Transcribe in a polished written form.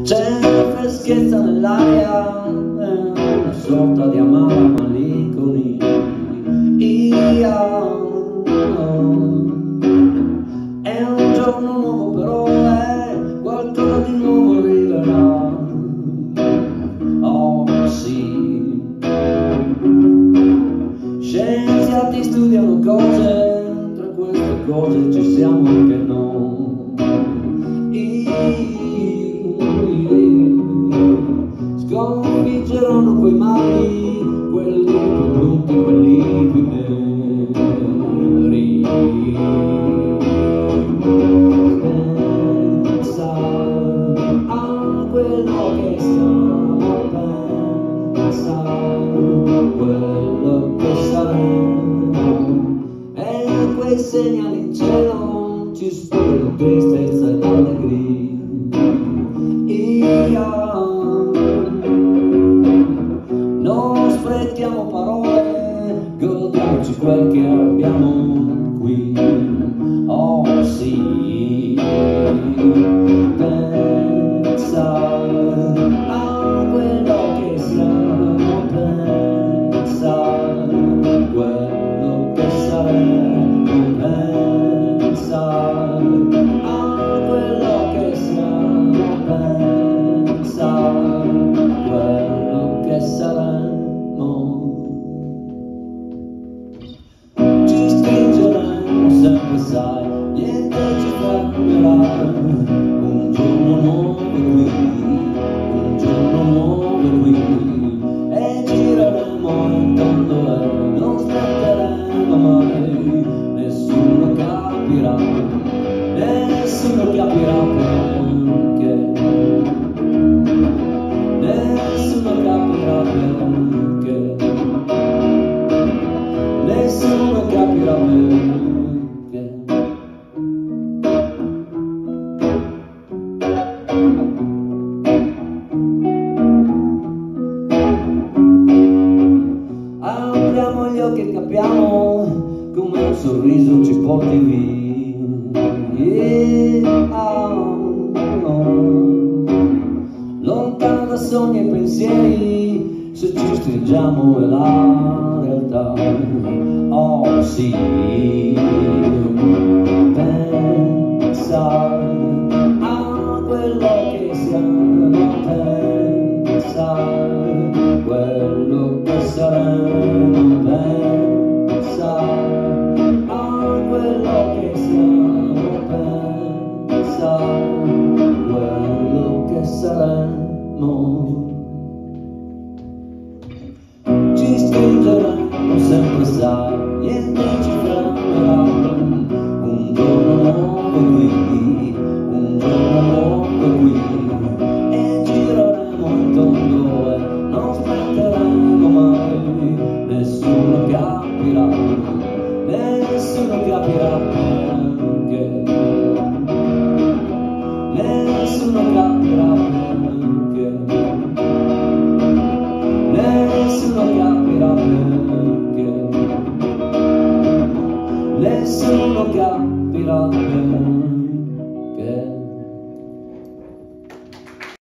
C'è freschezza nell'aria, una sorta di amara malinconia. È un giorno nuovo, però è qualcosa di nuovo arriverà. Oh sì, scienziati studiano cose, tra queste cose ci siamo anche noi. Sconfiggeranno quei mali, quelli più brutti, quelli più neri. Pensa a quello che siamo, pensa a quello che saremo, e quei segnali in cielo ci spiegano tristezza ed allegria. Non sfrettiamo parole, godiamoci quel che abbiamo qui. Oh sì, pensa a quello che siamo, pensa a quello che saremo, pensa a quello che siamo, pensa a quello che saremo. Ci stringeremo sempre, sai, niente ci fermerà. Un giorno nuovo qui, un giorno nuovo qui, e gireremo intorno e non statteremo mai. Nessuno capirà, nessuno capirà perché. Nessuno capirà perché. Nessuno capirà perché. Apriamo gli occhi e capiamo come un sorriso ci porti via. Lontano da sogni e pensieri, se ci stringiamo è la realtà. Oh sì, pensa a quello che siamo, pensa a quello che saremo, pensa a quello che siamo, pensa a quello che saremo. Ci stringeremo sempre, sai, niente ci fermerà. Un giorno nuovo qui, un giorno nuovo qui, e gireremo intorno e non smetteremo mai. Nessuno capirà, nessuno capirà perché. Nessuno capirà perché. Nessuno capirà perché. Nessuno capirà perché.